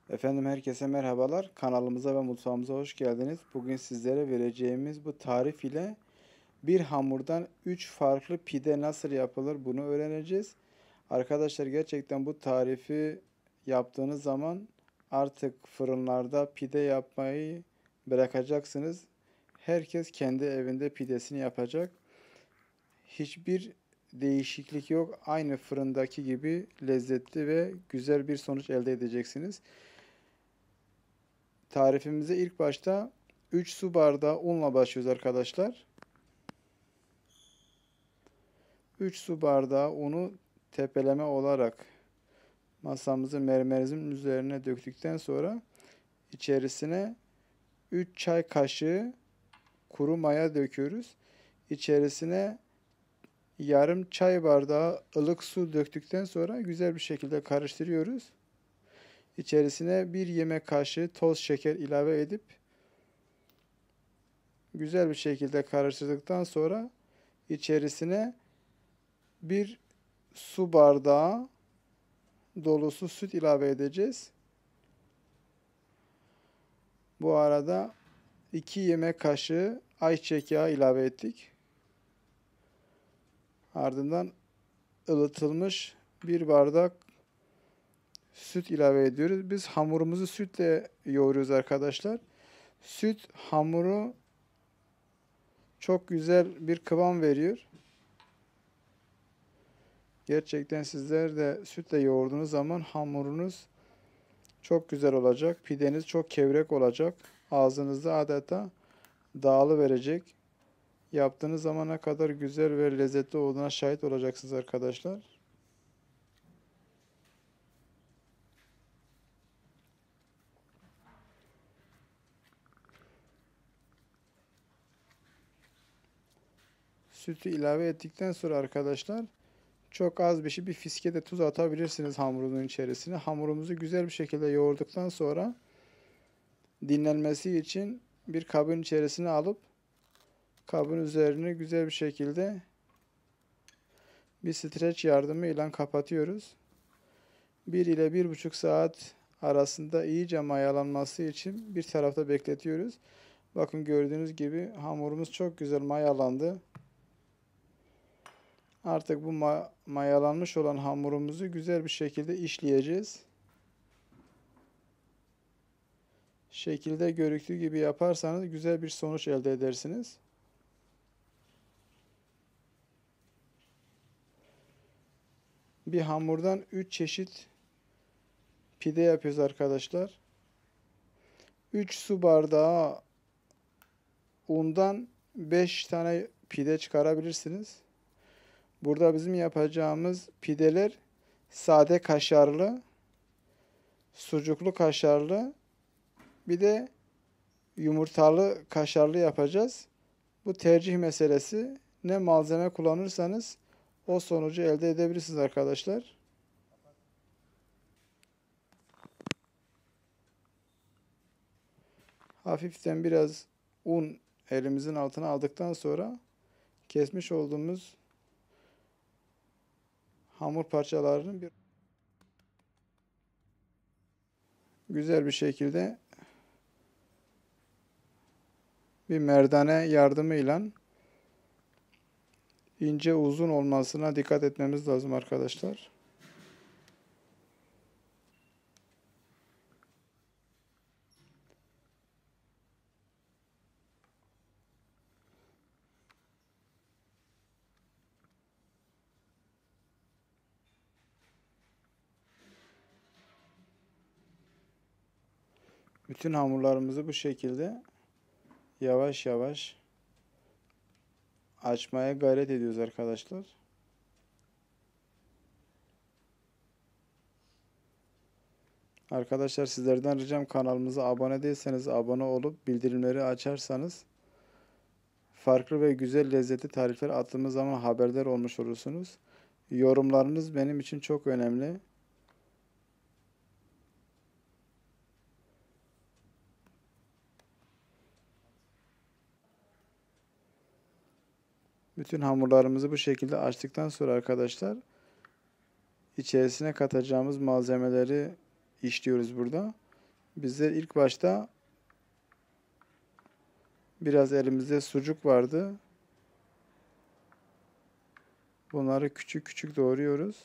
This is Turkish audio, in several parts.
Efendim herkese merhabalar. Kanalımıza ve mutfağımıza hoş geldiniz. Bugün sizlere vereceğimiz bu tarif ile bir hamurdan 3 farklı pide nasıl yapılır bunu öğreneceğiz. Arkadaşlar gerçekten bu tarifi yaptığınız zaman artık fırınlarda pide yapmayı bırakacaksınız. Herkes kendi evinde pidesini yapacak. Hiçbir değişiklik yok. Aynı fırındaki gibi lezzetli ve güzel bir sonuç elde edeceksiniz. Tarifimize ilk başta 3 su bardağı unla başlıyoruz arkadaşlar. 3 su bardağı unu tepeleme olarak masamızın mermerimizin üzerine döktükten sonra içerisine 3 çay kaşığı kuru maya döküyoruz. İçerisine yarım çay bardağı ılık su döktükten sonra güzel bir şekilde karıştırıyoruz. İçerisine 1 yemek kaşığı toz şeker ilave edip güzel bir şekilde karıştırdıktan sonra içerisine bir su bardağı dolusu süt ilave edeceğiz. Bu arada 2 yemek kaşığı ayçiçek yağı ilave ettik. Ardından ılıtılmış bir bardak süt ilave ediyoruz. Biz hamurumuzu sütle yoğuruyoruz arkadaşlar. Süt hamuru çok güzel bir kıvam veriyor. Gerçekten sizler de sütle yoğurduğunuz zaman hamurunuz çok güzel olacak. Pideniz çok kevrek olacak. Ağzınızda adeta dağılıverecek. Yaptığınız zaman ne kadar güzel ve lezzetli olduğuna şahit olacaksınız arkadaşlar. Sütü ilave ettikten sonra arkadaşlar çok az bir fiske de tuz atabilirsiniz hamurun içerisine. Hamurumuzu güzel bir şekilde yoğurduktan sonra dinlenmesi için bir kabın içerisine alıp kabın üzerini güzel bir şekilde bir streç yardımıyla kapatıyoruz. 1 ile 1,5 saat arasında iyice mayalanması için bir tarafta bekletiyoruz. Bakın gördüğünüz gibi hamurumuz çok güzel mayalandı. Artık bu mayalanmış olan hamurumuzu güzel bir şekilde işleyeceğiz. Şekilde görüktüğü gibi yaparsanız güzel bir sonuç elde edersiniz. Bir hamurdan 3 çeşit pide yapıyoruz arkadaşlar. 3 su bardağı undan 5 tane pide çıkarabilirsiniz. Burada bizim yapacağımız pideler sade kaşarlı, sucuklu kaşarlı, bir de yumurtalı kaşarlı yapacağız. Bu tercih meselesi. Ne malzeme kullanırsanız o sonucu elde edebilirsiniz arkadaşlar. Hafiften biraz un elimizin altına aldıktan sonra kesmiş olduğumuz hamur parçalarını güzel bir şekilde bir merdane yardımıyla ince uzun olmasına dikkat etmemiz lazım arkadaşlar. Bütün hamurlarımızı bu şekilde yavaş yavaş açmaya gayret ediyoruz arkadaşlar. Arkadaşlar sizlerden ricam kanalımıza abone değilseniz abone olup bildirimleri açarsanız farklı ve güzel lezzetli tarifler attığımız zaman haberdar olmuş olursunuz. Yorumlarınız benim için çok önemli. Bütün hamurlarımızı bu şekilde açtıktan sonra arkadaşlar içerisine katacağımız malzemeleri işliyoruz burada. Bizler ilk başta biraz elimizde sucuk vardı. Bunları küçük küçük doğruyoruz.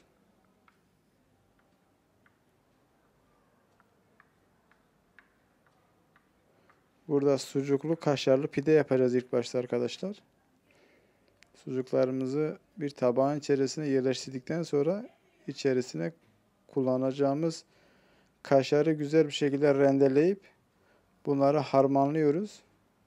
Burada sucuklu kaşarlı pide yapacağız ilk başta arkadaşlar. Sucuklarımızı bir tabağın içerisine yerleştirdikten sonra içerisine kullanacağımız kaşarı güzel bir şekilde rendeleyip bunları harmanlıyoruz.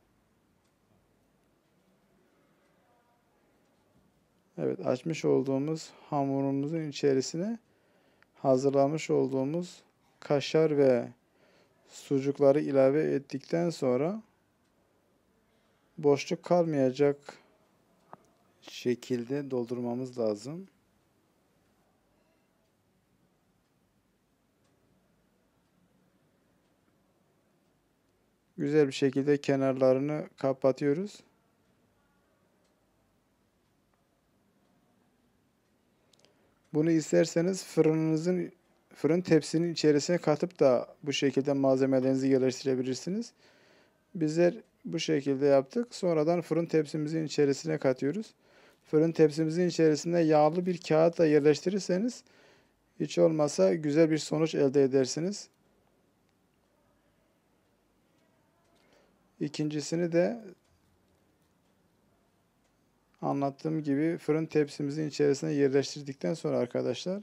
Evet, açmış olduğumuz hamurumuzun içerisine hazırlamış olduğumuz kaşar ve sucukları ilave ettikten sonra boşluk kalmayacak şekilde doldurmamız lazım. Güzel bir şekilde kenarlarını kapatıyoruz. Bunu isterseniz fırın tepsinin içerisine katıp da bu şekilde malzemelerinizi yerleştirebilirsiniz. Bizler bu şekilde yaptık. Sonradan fırın tepsimizin içerisine katıyoruz. Fırın tepsimizin içerisinde yağlı bir kağıtla yerleştirirseniz hiç olmazsa güzel bir sonuç elde edersiniz. İkincisini de anlattığım gibi fırın tepsimizin içerisine yerleştirdikten sonra arkadaşlar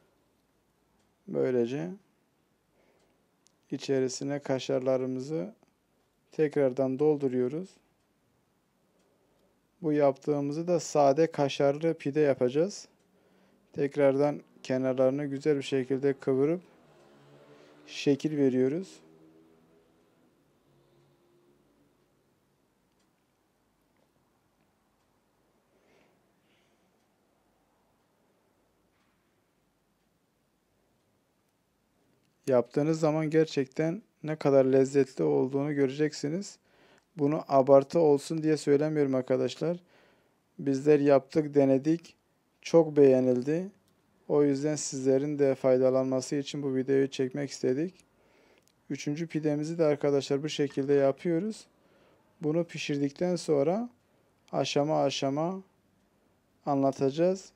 böylece içerisine kaşarlarımızı tekrardan dolduruyoruz. Bu yaptığımızı da sade kaşarlı pide yapacağız. Tekrardan kenarlarını güzel bir şekilde kıvırıp şekil veriyoruz. Yaptığınız zaman gerçekten ne kadar lezzetli olduğunu göreceksiniz. Bunu abartı olsun diye söylemiyorum arkadaşlar. Bizler yaptık, denedik. Çok beğenildi. O yüzden sizlerin de faydalanması için bu videoyu çekmek istedik. Üçüncü pidemizi de arkadaşlar bu şekilde yapıyoruz. Bunu pişirdikten sonra aşama aşama anlatacağız.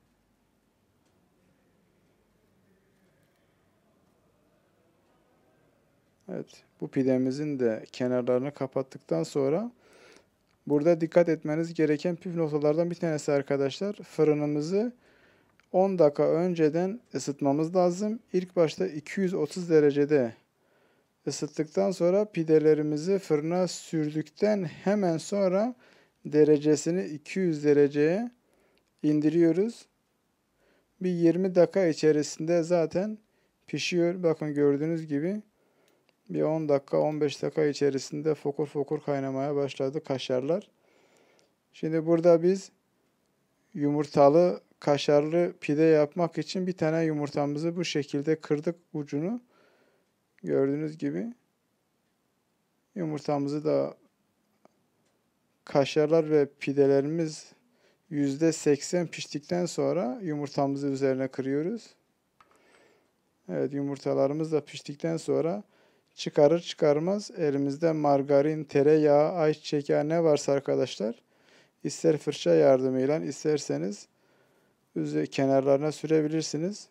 Evet, bu pidemizin de kenarlarını kapattıktan sonra burada dikkat etmeniz gereken püf noktalardan bir tanesi arkadaşlar. Fırınımızı 10 dakika önceden ısıtmamız lazım. İlk başta 230 derecede ısıttıktan sonra pidelerimizi fırına sürdükten hemen sonra derecesini 200 dereceye indiriyoruz. Bir 20 dakika içerisinde zaten pişiyor. Bakın gördüğünüz gibi bir 10 dakika 15 dakika içerisinde fokur fokur kaynamaya başladı kaşarlar. Şimdi burada biz yumurtalı kaşarlı pide yapmak için bir tane yumurtamızı bu şekilde kırdık ucunu. Gördüğünüz gibi yumurtamızı da kaşarlar ve pidelerimiz %80 piştikten sonra yumurtamızı üzerine kırıyoruz. Evet, yumurtalarımız da piştikten sonra çıkarır çıkarmaz elimizde margarin, tereyağı, ayçiçek yağı ne varsa arkadaşlar ister fırça yardımıyla isterseniz kenarlarına sürebilirsiniz.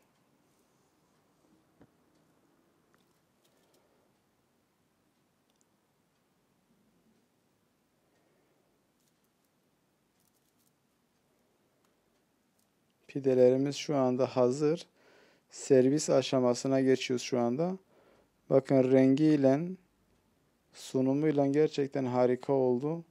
Pidelerimiz şu anda hazır. Servis aşamasına geçiyoruz şu anda. Bakın rengiyle, sunumuyla gerçekten harika oldu.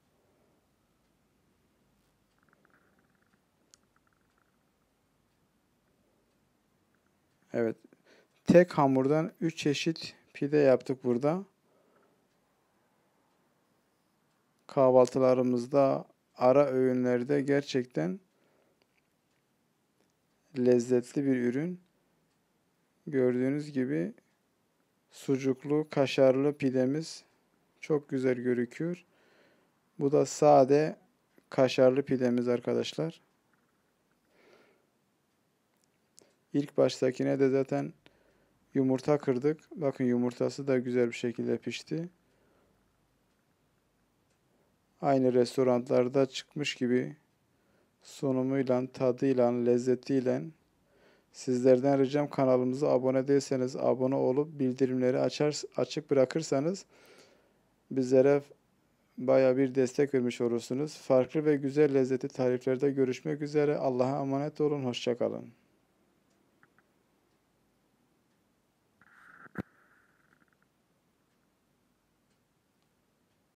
Evet. Tek hamurdan 3 çeşit pide yaptık burada. Kahvaltılarımızda, ara öğünlerde gerçekten lezzetli bir ürün. Gördüğünüz gibi sucuklu, kaşarlı pidemiz çok güzel gözüküyor. Bu da sade kaşarlı pidemiz arkadaşlar. İlk baştakine de zaten Yumurta kırdık. Bakın yumurtası da güzel bir şekilde pişti. Aynı restoranlarda çıkmış gibi sunumuyla, tadıyla, lezzetiyle. Sizlerden ricam kanalımıza abone değilseniz abone olup bildirimleri açık bırakırsanız bizlere baya bir destek vermiş olursunuz. Farklı ve güzel lezzetli tariflerde görüşmek üzere. Allah'a emanet olun. Hoşça kalın.